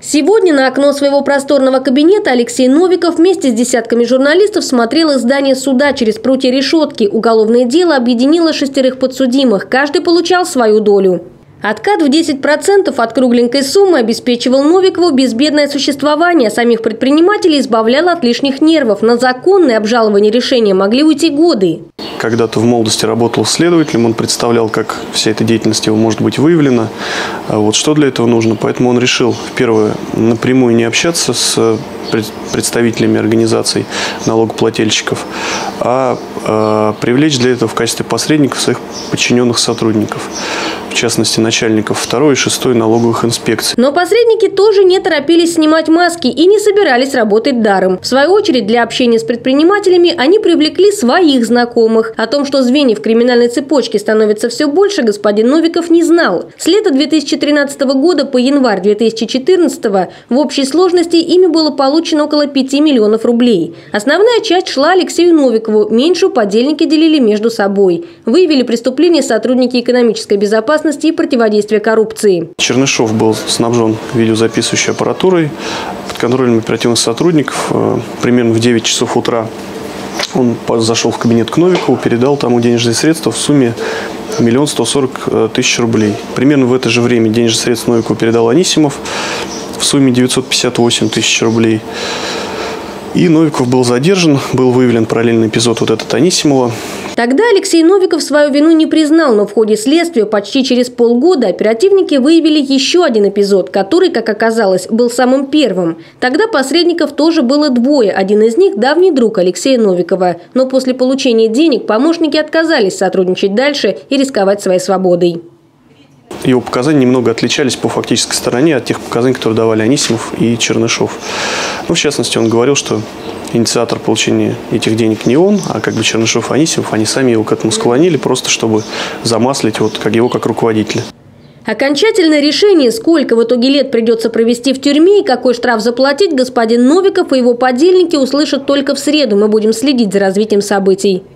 Сегодня на окно своего просторного кабинета Алексей Новиков вместе с десятками журналистов смотрел из здания суда через прутья решетки. Уголовное дело объединило 6 подсудимых. Каждый получал свою долю. Откат в 10% от кругленькой суммы обеспечивал Новикову безбедное существование. Самих предпринимателей избавлял от лишних нервов. На законное обжалование решения могли уйти годы. Когда-то в молодости работал следователем, он представлял, как вся эта деятельность его может быть выявлена, что для этого нужно. Поэтому он решил, первое, напрямую не общаться с представителями организаций налогоплательщиков, а привлечь для этого в качестве посредников своих подчиненных сотрудников, в частности, начальников 2-й и 6-й налоговых инспекций. Но посредники тоже не торопились снимать маски и не собирались работать даром. В свою очередь, для общения с предпринимателями они привлекли своих знакомых. О том, что звеньев криминальной цепочки становится все больше, господин Новиков не знал. С лета 2013 года по январь 2014 в общей сложности ими было получено около 5 миллионов рублей. Основная часть шла Алексею Новикову, меньшую подельники делили между собой. Выявили преступления сотрудники экономической безопасности и противодействия коррупции. Чернышов был снабжен видеозаписывающей аппаратурой. Под контролем оперативных сотрудников примерно в 9 часов утра он зашел в кабинет к Новикову, передал тому денежные средства в сумме 1 140 000 рублей. Примерно в это же время денежные средства Новикову передал Анисимов в сумме 958 000 рублей. И Новиков был задержан, был выявлен параллельный эпизод этот Анисимова. Тогда Алексей Новиков свою вину не признал, но в ходе следствия почти через полгода оперативники выявили еще один эпизод, который, как оказалось, был самым первым. Тогда посредников тоже было двое, один из них – давний друг Алексея Новикова. Но после получения денег помощники отказались сотрудничать дальше и рисковать своей свободой. Его показания немного отличались по фактической стороне от тех показаний, которые давали Анисимов и Чернышов. В частности, он говорил, что инициатор получения этих денег не он, а Чернышов и Анисимов, они сами его к этому склонили, просто чтобы замаслить его как руководителя. Окончательное решение, сколько в итоге лет придется провести в тюрьме и какой штраф заплатить, господин Новиков и его подельники услышат только в среду. Мы будем следить за развитием событий.